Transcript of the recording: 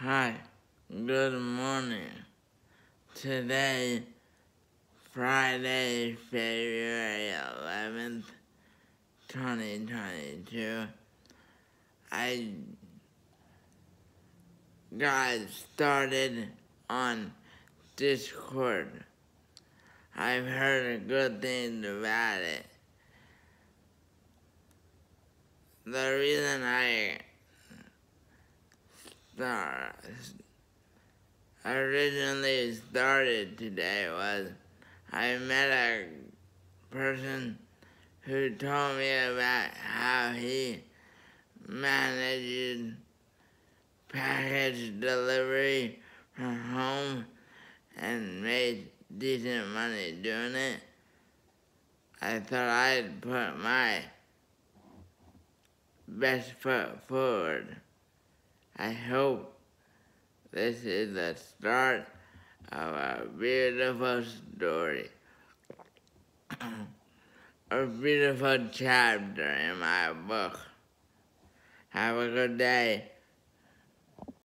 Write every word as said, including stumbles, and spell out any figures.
Hi, good morning. Today, Friday, February eleventh, twenty twenty-two, I got started on Discord. I've heard good things about it. The reason I start, originally started today was I met a person who told me about how he managed package delivery from home and made decent money doing it. I thought I'd put my best foot forward. I hope this is the start of a beautiful story. A beautiful chapter in my book. Have a good day.